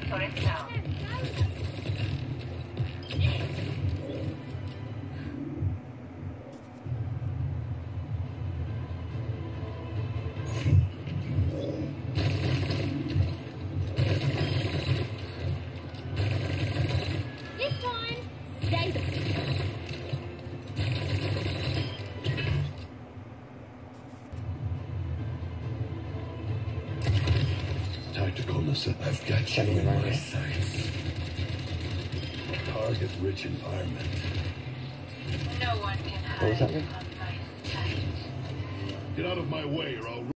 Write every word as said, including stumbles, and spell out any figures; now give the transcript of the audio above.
turret down. This time, stay the Tacticalness, I've got you in my sights. Target-rich environment. No one can What was that hide mean? from my sight. Get out of my way or I'll